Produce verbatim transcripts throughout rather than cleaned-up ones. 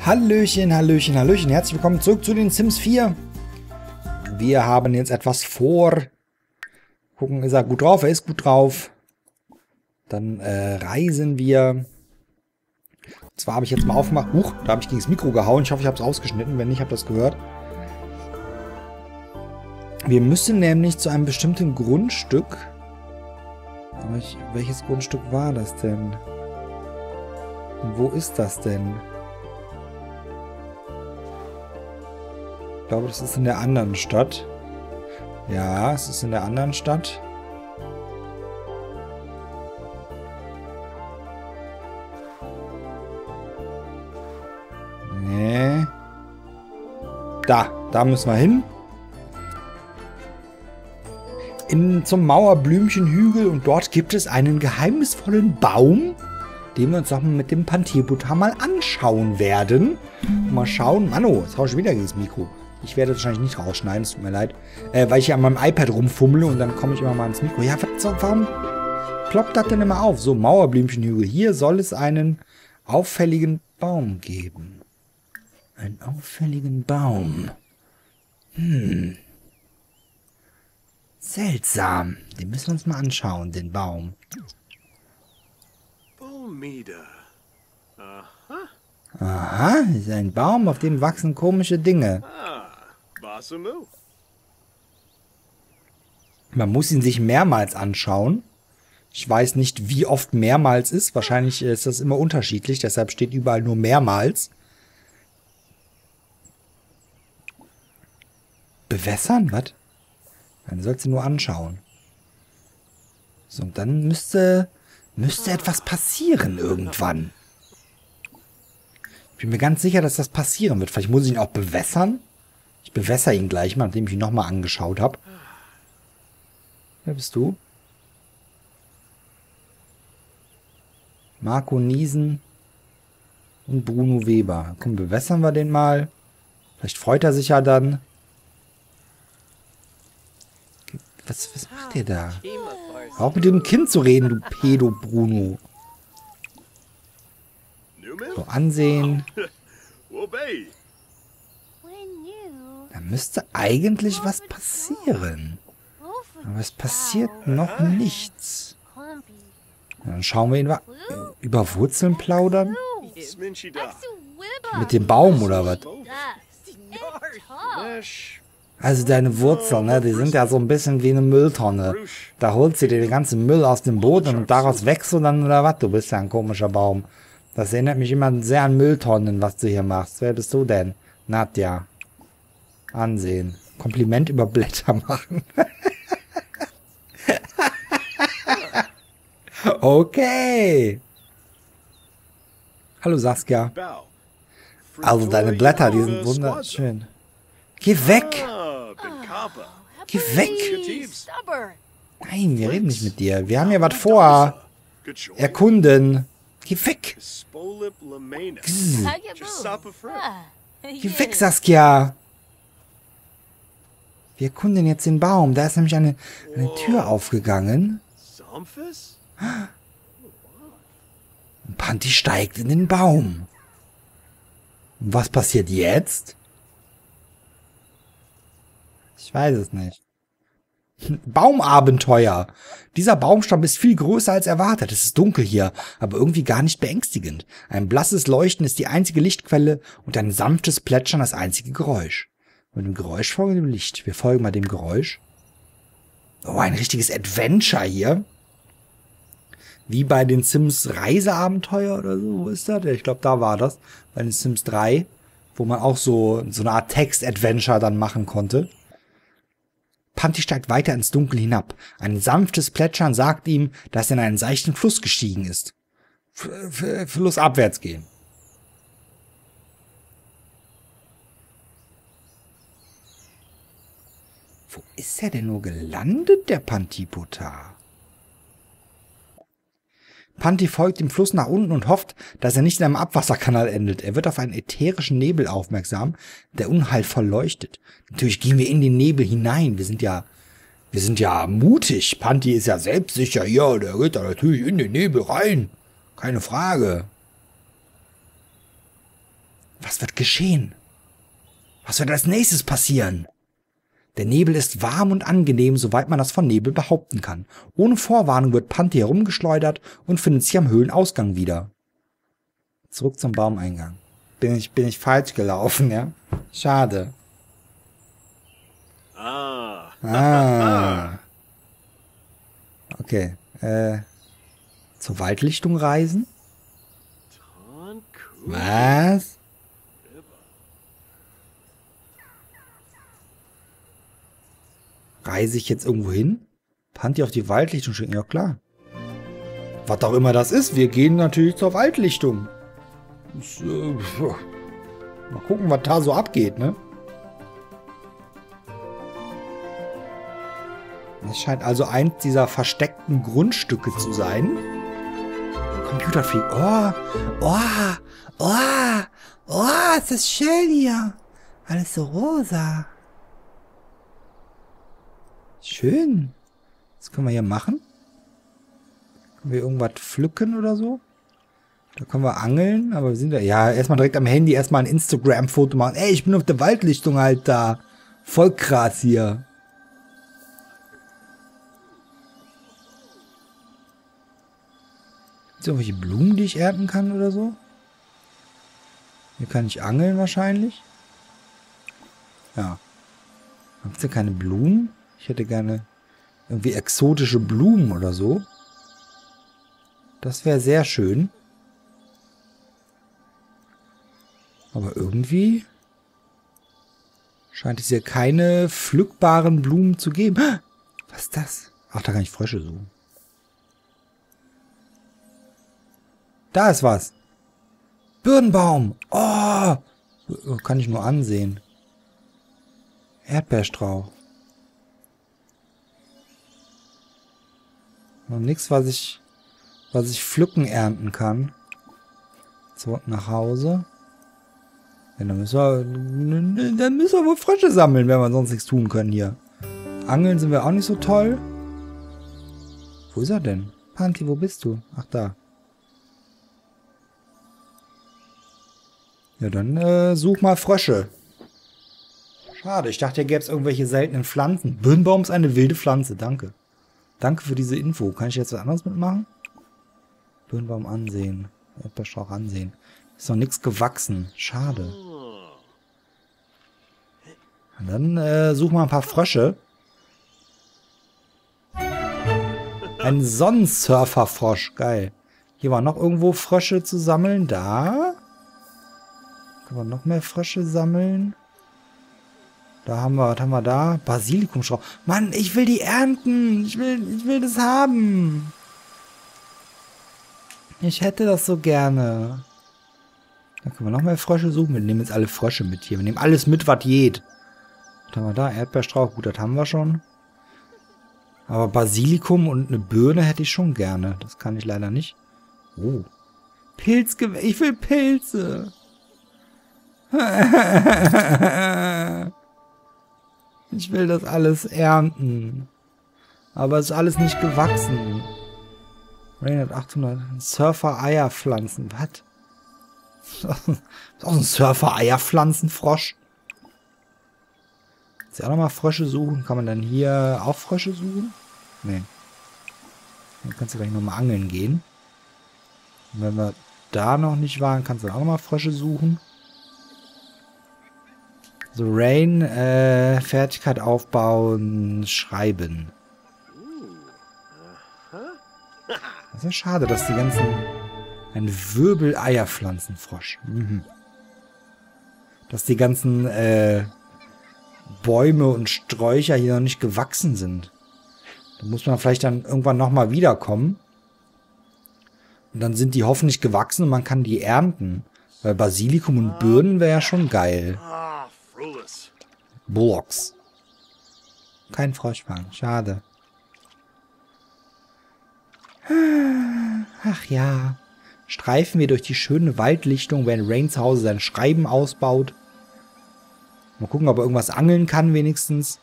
Hallöchen, Hallöchen, Hallöchen. Herzlich willkommen zurück zu den Sims vier. Wir haben jetzt etwas vor. Gucken, ist er gut drauf? Er ist gut drauf. Dann äh, reisen wir. Und zwar habe ich jetzt mal aufgemacht. Huch, da habe ich gegen das Mikro gehauen. Ich hoffe, ich habe es rausgeschnitten. Wenn nicht, habt ihr das gehört. Wir müssen nämlich zu einem bestimmten Grundstück. Aber ich, welches Grundstück war das denn? Und wo ist das denn? Ich glaube, das ist in der anderen Stadt. Ja, es ist in der anderen Stadt. Nee. Da, da müssen wir hin. In, zum Mauerblümchenhügel und dort gibt es einen geheimnisvollen Baum, den wir uns auch mit dem Pantierbutter mal anschauen werden. Mal schauen. Mano, jetzt hau ich wieder gegen das Mikro. Ich werde das wahrscheinlich nicht rausschneiden, es tut mir leid. Äh, weil ich hier an meinem iPad rumfummle und dann komme ich immer mal ins Mikro. Ja, was, warum ploppt das denn immer auf? So, Mauerblümchenhügel. Hier soll es einen auffälligen Baum geben. Einen auffälligen Baum. Hm. Seltsam. Den müssen wir uns mal anschauen, den Baum. Aha, das ist ein Baum, auf dem wachsen komische Dinge. Man muss ihn sich mehrmals anschauen. Ich weiß nicht, wie oft mehrmals ist. Wahrscheinlich ist das immer unterschiedlich, deshalb steht überall nur mehrmals. Bewässern? Was? Man soll sie nur anschauen. So, und dann müsste, müsste etwas passieren irgendwann. Ich bin mir ganz sicher, dass das passieren wird. Vielleicht muss ich ihn auch bewässern. Ich bewässere ihn gleich mal, nachdem ich ihn nochmal angeschaut habe. Wer bist du? Marco Niesen und Bruno Weber. Komm, bewässern wir den mal. Vielleicht freut er sich ja dann. Was, was macht ihr da? Auch mit dem Kind zu reden, du Pedo Bruno. So, ansehen. Da müsste eigentlich was passieren. Aber es passiert noch nichts. Dann schauen wir ihn mal. Über Wurzeln plaudern? Mit dem Baum oder was? Also deine Wurzeln, ne, die sind ja so ein bisschen wie eine Mülltonne. Da holst du dir den ganzen Müll aus dem Boden und daraus wächst du dann oder was? Du bist ja ein komischer Baum. Das erinnert mich immer sehr an Mülltonnen, was du hier machst. Wer bist du denn? Nadja. Ansehen. Kompliment über Blätter machen. Okay. Hallo Saskia. Also deine Blätter, die sind wunderschön. Geh weg! Geh weg! Nein, wir reden nicht mit dir. Wir haben hier was vor. Erkunden. Geh weg! Gz. Geh weg, Saskia! Wir erkunden jetzt den Baum. Da ist nämlich eine, eine Tür aufgegangen. Und Panti steigt in den Baum. Und was passiert jetzt? Ich weiß es nicht. Baumabenteuer. Dieser Baumstamm ist viel größer als erwartet. Es ist dunkel hier, aber irgendwie gar nicht beängstigend. Ein blasses Leuchten ist die einzige Lichtquelle und ein sanftes Plätschern das einzige Geräusch. Und dem Geräusch folgen dem Licht. Wir folgen mal dem Geräusch. Oh, ein richtiges Adventure hier. Wie bei den Sims Reiseabenteuer oder so. Wo ist das? Ich glaube, da war das. Bei den Sims drei. Wo man auch so, so eine Art Text-Adventure dann machen konnte. Panti steigt weiter ins Dunkel hinab. Ein sanftes Plätschern sagt ihm, dass er in einen seichten Fluss gestiegen ist. F F Flussabwärts gehen. Wo ist er denn nur gelandet, der Pantipota? Panti folgt dem Fluss nach unten und hofft, dass er nicht in einem Abwasserkanal endet. Er wird auf einen ätherischen Nebel aufmerksam, der unheilvoll leuchtet. Natürlich gehen wir in den Nebel hinein. Wir sind ja, wir sind ja mutig. Panti ist ja selbstsicher. Ja, der geht da natürlich in den Nebel rein. Keine Frage. Was wird geschehen? Was wird als nächstes passieren? Der Nebel ist warm und angenehm, soweit man das von Nebel behaupten kann. Ohne Vorwarnung wird Panty herumgeschleudert und findet sich am Höhlenausgang wieder. Zurück zum Baumeingang. Bin ich, bin ich falsch gelaufen, ja? Schade. Ah. Ah. Okay. Äh, zur Waldlichtung reisen? Was? Reise ich jetzt irgendwo hin? Panty auf die Waldlichtung schicken? Ja, klar. Was auch immer das ist, wir gehen natürlich zur Waldlichtung. Das, äh, mal gucken, was da so abgeht, ne? Das scheint also eins dieser versteckten Grundstücke zu sein. Computerfreak. Oh, oh, oh, oh, ist das schön hier. Alles so rosa. Schön. Was können wir hier machen? Können wir irgendwas pflücken oder so? Da können wir angeln, aber wir sind da... Ja, erstmal direkt am Handy erstmal ein Instagram-Foto machen. Ey, ich bin auf der Waldlichtung halt da. Voll krass hier. Gibt es irgendwelche Blumen, die ich ernten kann oder so? Hier kann ich angeln wahrscheinlich. Ja. Gibt es hier keine Blumen? Ich hätte gerne irgendwie exotische Blumen oder so. Das wäre sehr schön. Aber irgendwie scheint es hier keine pflückbaren Blumen zu geben. Was ist das? Ach, da kann ich Frösche suchen. Da ist was. Birnbaum. Oh, kann ich nur ansehen. Erdbeerstrauch. Noch nichts, was ich, was ich pflücken ernten kann. Zurück nach Hause. Ja, dann müssen wir, dann müssen wir wohl Frösche sammeln, wenn wir sonst nichts tun können hier. Angeln sind wir auch nicht so toll. Wo ist er denn? Panty, wo bist du? Ach, da. Ja, dann äh, such mal Frösche. Schade, ich dachte, hier gäbe es irgendwelche seltenen Pflanzen. Birnbaum ist eine wilde Pflanze, danke. Danke für diese Info. Kann ich jetzt was anderes mitmachen? Birnbaum ansehen. Erdbeerstrauch ansehen. Ist noch nichts gewachsen. Schade. Und dann äh, such mal ein paar Frösche. Ein Sonnensurferfrosch. Geil. Hier war noch irgendwo Frösche zu sammeln. Da. Können wir noch mehr Frösche sammeln? Da haben wir, was haben wir da? Basilikumstrauch. Mann, ich will die ernten. Ich will, ich will das haben. Ich hätte das so gerne. Da können wir noch mehr Frösche suchen. Wir nehmen jetzt alle Frösche mit hier. Wir nehmen alles mit, was geht. Was haben wir da? Erdbeerstrauch. Gut, das haben wir schon. Aber Basilikum und eine Birne hätte ich schon gerne. Das kann ich leider nicht. Oh. Pilzgewächse. Ich will Pilze. Ich will das alles ernten. Aber es ist alles nicht gewachsen. Rain hat achthundert. Surfer-Eierpflanzen. Was? Ist auch ein Surfer-Eierpflanzenfrosch. Jetzt auch nochmal Frösche suchen. Kann man dann hier auch Frösche suchen? Nee. Dann kannst du gleich nochmal angeln gehen. Und wenn wir da noch nicht waren, kannst du auch nochmal Frösche suchen. So, Rain, äh, Fertigkeit aufbauen, schreiben. Das ist ja schade, dass die ganzen... Ein Wirbel-Eierpflanzenfrosch. Mhm. Dass die ganzen, äh, Bäume und Sträucher hier noch nicht gewachsen sind. Da muss man vielleicht dann irgendwann nochmal wiederkommen. Und dann sind die hoffentlich gewachsen und man kann die ernten. Weil Basilikum und Birnen wäre ja schon geil. Blocks. Kein Froschfang. Schade. Ach ja. Streifen wir durch die schöne Waldlichtung, während Rain zu Hause sein Schreiben ausbaut. Mal gucken, ob er irgendwas angeln kann wenigstens.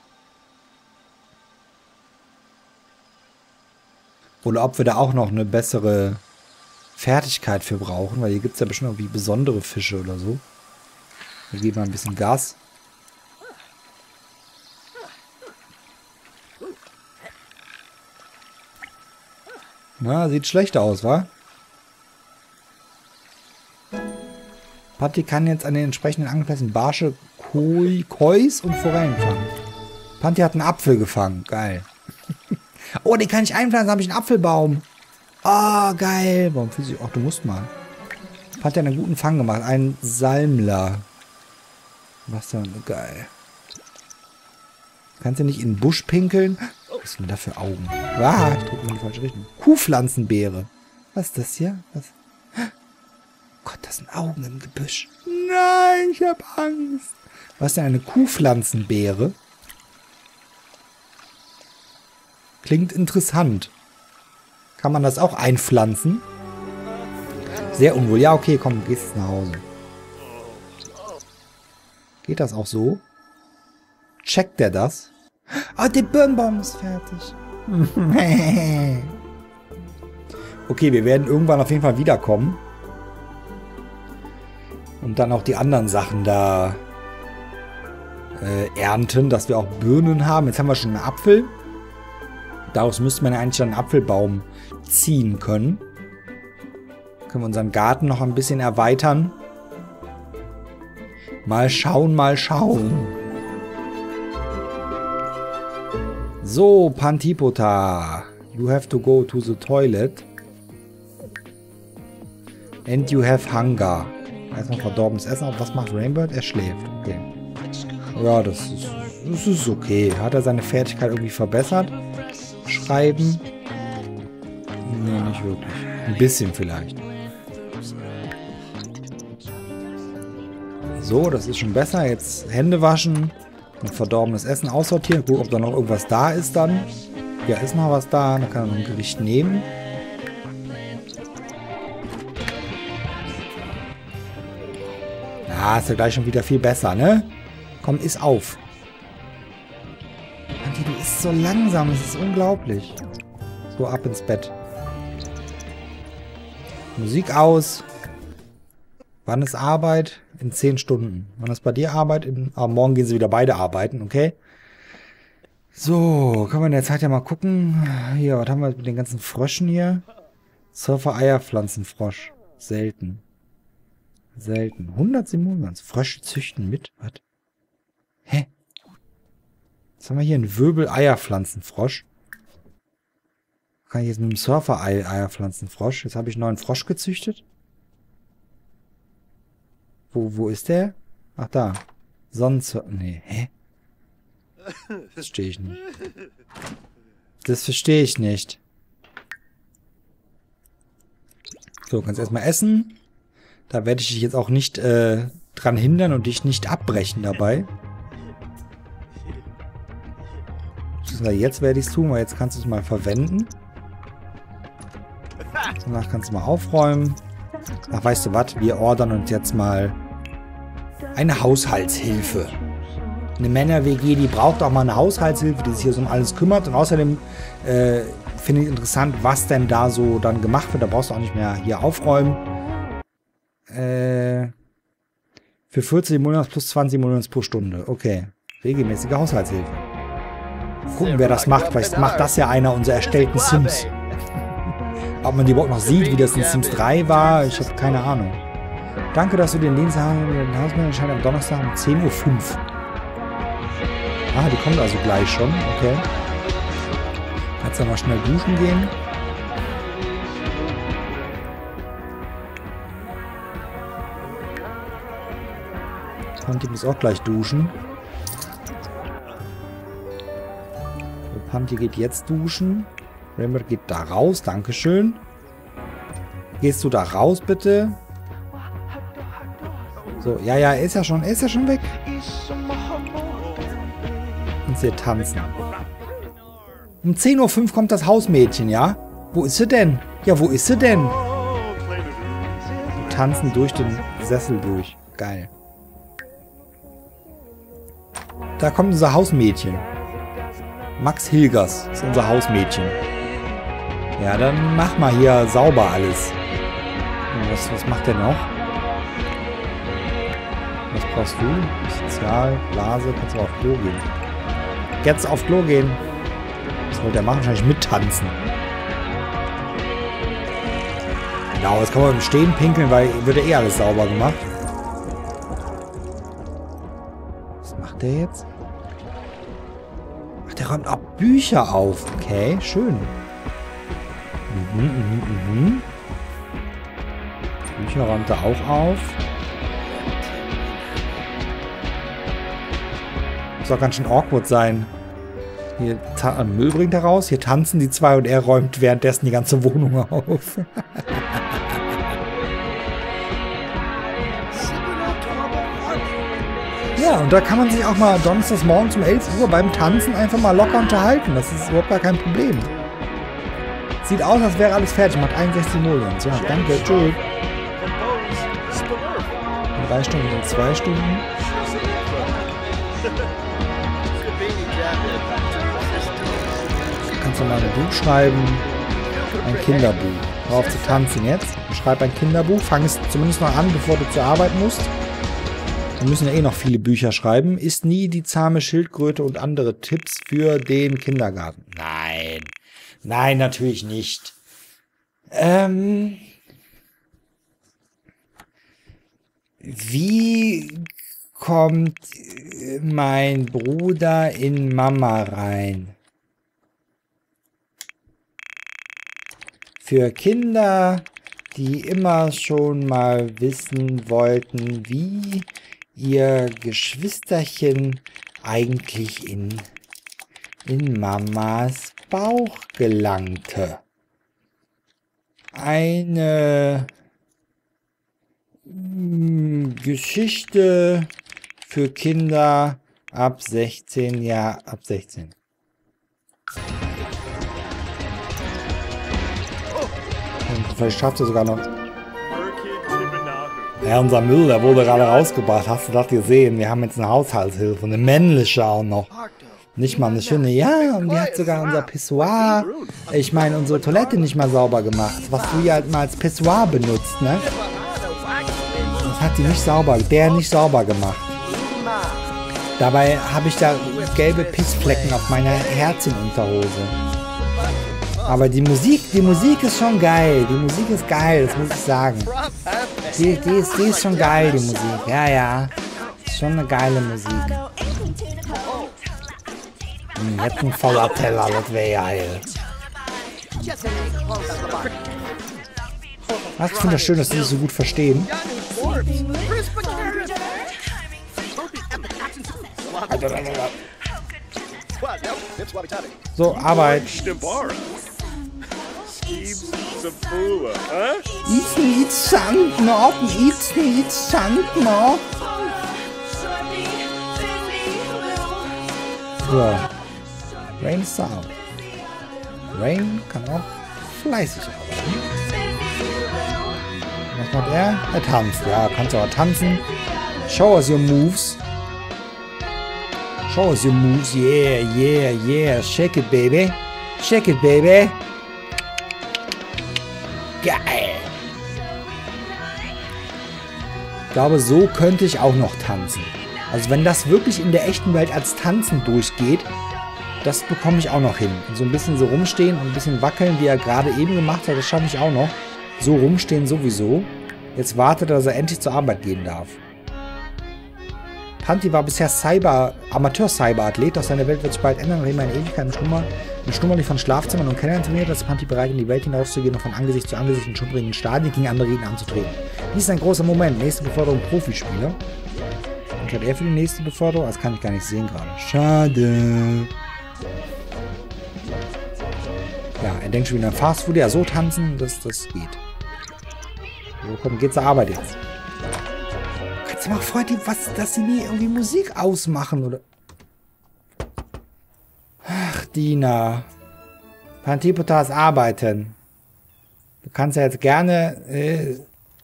Oder ob wir da auch noch eine bessere Fertigkeit für brauchen, weil hier gibt es ja bestimmt irgendwie besondere Fische oder so. Wir geben mal ein bisschen Gas. Na, sieht schlecht aus, wa? Patti kann jetzt an den entsprechenden Angelplätzen Barsche, Koi, Kois und Forellen fangen. Patti hat einen Apfel gefangen. Geil. Oh, den kann ich einpflanzen. Da habe ich einen Apfelbaum. Oh, geil. Warum fühlst du dich? Ach, du musst mal. Patti hat einen guten Fang gemacht. Ein Salmler. Was denn? Geil. Kannst du nicht in den Busch pinkeln? Was sind da für Augen? Ah, ich drücke in die falsche Richtung. Kuhpflanzenbeere. Was ist das hier? Was? Gott, das sind Augen im Gebüsch. Nein, ich hab Angst. Was ist denn eine Kuhpflanzenbeere? Klingt interessant. Kann man das auch einpflanzen? Sehr unwohl. Ja, okay, komm, du gehst jetzt nach Hause. Geht das auch so? Checkt der das? Ah, der Birnbaum ist fertig. Okay, wir werden irgendwann auf jeden Fall wiederkommen. Und dann auch die anderen Sachen da äh, ernten, dass wir auch Birnen haben. Jetzt haben wir schon einen Apfel. Daraus müsste man ja eigentlich einen Apfelbaum ziehen können. Können wir unseren Garten noch ein bisschen erweitern. Mal schauen, mal schauen. So, Pantipota. You have to go to the toilet. And you have hunger. Erstmal verdorbenes Essen. Aber was macht Rainbird? Er schläft. Okay. Ja, das ist, das ist okay. Hat er seine Fertigkeit irgendwie verbessert? Schreiben? Nee, nicht wirklich. Ein bisschen vielleicht. So, das ist schon besser. Jetzt Hände waschen und verdorbenes Essen aussortieren. Gucken, ob da noch irgendwas da ist dann. Ja, ist noch was da. Dann kann er noch ein Gericht nehmen. Ah, ist ja gleich schon wieder viel besser, ne? Komm, iss auf. Anti, du isst so langsam. Es ist unglaublich. So, ab ins Bett. Musik aus. Wann ist Arbeit? In zehn Stunden. Wann ist bei dir Arbeit? In, ah, morgen gehen sie wieder beide arbeiten, okay? So, können wir in der Zeit ja mal gucken. Hier, was haben wir mit den ganzen Fröschen hier? Surfer-Eierpflanzenfrosch. Selten. Selten. hundertsiebenundneunzig. Frösche züchten mit? Was? Hä? Jetzt haben wir hier einen Wirbel-Eierpflanzenfrosch. Kann ich jetzt mit dem Surfer-Eierpflanzenfrosch? Jetzt habe ich einen neuen Frosch gezüchtet. Wo, wo ist der? Ach, da. Sonnensurfer. Nee, hä? Das verstehe ich nicht. Das verstehe ich nicht. So, kannst erstmal essen. Da werde ich dich jetzt auch nicht äh, dran hindern und dich nicht abbrechen dabei. Jetzt werde ich es tun, weil jetzt kannst du es mal verwenden. Danach kannst du mal aufräumen. Ach, weißt du was? Wir ordern uns jetzt mal eine Haushaltshilfe. Eine Männer-W G, die braucht auch mal eine Haushaltshilfe, die sich hier so um alles kümmert. Und außerdem äh, finde ich interessant, was denn da so dann gemacht wird. Da brauchst du auch nicht mehr hier aufräumen. Äh, für vierzig Monats plus zwanzig Monats pro Stunde. Okay. Regelmäßige Haushaltshilfe. Gucken, wer das macht. Vielleicht macht das ja einer unserer erstellten Sims. Ob man die überhaupt noch sieht, wie das in Sims drei war, ich habe keine Ahnung. Danke, dass du den Dienst hast. Den Hausmann erscheint am Donnerstag um zehn Uhr fünf. Ah, die kommt also gleich schon. Okay. Kannst du mal schnell duschen gehen. Panti muss auch gleich duschen. So, Panti geht jetzt duschen. Rainbird geht da raus. Dankeschön. Gehst du da raus, bitte? So, ja, ja, er ist ja schon, er ist ja schon weg. Und sie tanzen. Um zehn Uhr fünf kommt das Hausmädchen, ja? Wo ist sie denn? Ja, wo ist sie denn? Sie tanzen durch den Sessel durch. Geil. Da kommt unser Hausmädchen. Max Hilgers ist unser Hausmädchen. Ja, dann mach mal hier sauber alles. Was, was macht der noch? Was brauchst du? Sozial, Blase, kannst du auf Klo gehen. Jetzt auf Klo gehen. Was wollte er machen? Wahrscheinlich mittanzen. Genau, jetzt kann man im Stehen pinkeln, weil wird ja eh alles sauber gemacht. Was macht der jetzt? Ach, der räumt auch Bücher auf. Okay, schön. Mhm, mhm, mhm. Bücher räumt er auch auf. Muss auch ganz schön awkward sein. Hier Müll bringt er raus, hier tanzen die zwei und er räumt währenddessen die ganze Wohnung auf. Ja, und da kann man sich auch mal donnerstags morgens um elf Uhr beim Tanzen einfach mal locker unterhalten. Das ist überhaupt gar kein Problem. Sieht aus, als wäre alles fertig. Macht einundsechzig Millions. Ja, danke. Tschüss. Drei Stunden und zwei Stunden. Kannst du mal ein Buch schreiben. Ein Kinderbuch. Hör auf zu tanzen jetzt. Schreib ein Kinderbuch. Fang es zumindest noch an, bevor du zur Arbeit musst. Wir müssen ja eh noch viele Bücher schreiben. Ist nie die zahme Schildkröte und andere Tipps für den Kindergarten. Nein. Nein, natürlich nicht. Ähm... Wie kommt mein Bruder in Mama rein? Für Kinder, die immer schon mal wissen wollten, wie ihr Geschwisterchen eigentlich in, in Mamas Bauch gelangte. Eine Geschichte für Kinder ab sechzehn Jahre, ab sechzehn. Und vielleicht schafft er sogar noch. Ja, unser Müll, der wurde gerade rausgebracht. Hast du das gesehen? Wir haben jetzt eine Haushaltshilfe, eine männliche auch noch. Nicht mal eine schöne, ja, und die hat sogar unser Pissoir, ich meine, unsere Toilette nicht mal sauber gemacht, was du ja halt mal als Pissoir benutzt, ne? Hat die nicht sauber, der nicht sauber gemacht. Dabei habe ich da gelbe Pissflecken auf meiner Herzchenunterhose. Aber die Musik, die Musik ist schon geil. Die Musik ist geil, das muss ich sagen. Die, die, ist, die ist schon geil, die Musik. Ja, ja. Ist schon eine geile Musik. Hm, jetzt ein voller Teller, das wäre geil. Ach, ich finde das schön, dass sie das so gut verstehen. So, Arbeit. It's nicht Sand noch, it's nicht Sand noch. So. Rain Sound. Rain kann auch fleißig arbeiten. Was macht er? Er tanzt. Ja, kannst du auch tanzen. Show us your moves. Show us your moves. Yeah, yeah, yeah. Shake it, baby. Shake it, baby. Geil. Ich glaube, so könnte ich auch noch tanzen. Also wenn das wirklich in der echten Welt als Tanzen durchgeht, das bekomme ich auch noch hin. Und so ein bisschen so rumstehen und ein bisschen wackeln, wie er gerade eben gemacht hat, das schaffe ich auch noch. So rumstehen sowieso. Jetzt wartet er, dass er endlich zur Arbeit gehen darf. Panti war bisher Cyber, Amateur-Cyber-Athlet. Doch seine Welt wird sich bald ändern, nachdem er in Ewigkeit im Schlummer, im Schlummerlicht von Schlafzimmern und Kellern trainiert, dass Panti bereit in die Welt hinauszugehen und von Angesicht zu Angesicht in schummrigen Stadien gegen andere Gegner anzutreten. Dies ist ein großer Moment. Nächste Beförderung Profispieler. Und hat er für die nächste Beförderung? Das kann ich gar nicht sehen gerade. Schade. Ja, er denkt schon wieder an Fastfood. Ja, so tanzen, das, das geht. So, komm, geht zur Arbeit jetzt. Kannst du mal freuen, was, dass sie nie irgendwie Musik ausmachen, oder? Ach, Dina. Pantipotas arbeiten. Du kannst ja jetzt gerne äh,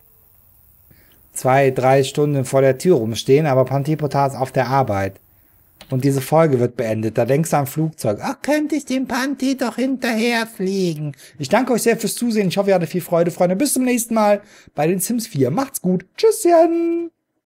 zwei, drei Stunden vor der Tür rumstehen, aber Pantipotas auf der Arbeit. Und diese Folge wird beendet. Da denkst du am Flugzeug. Ach, könnte ich dem Panti doch hinterher fliegen. Ich danke euch sehr fürs Zusehen. Ich hoffe, ihr hattet viel Freude, Freunde. Bis zum nächsten Mal bei den Sims vier. Macht's gut. Tschüsschen.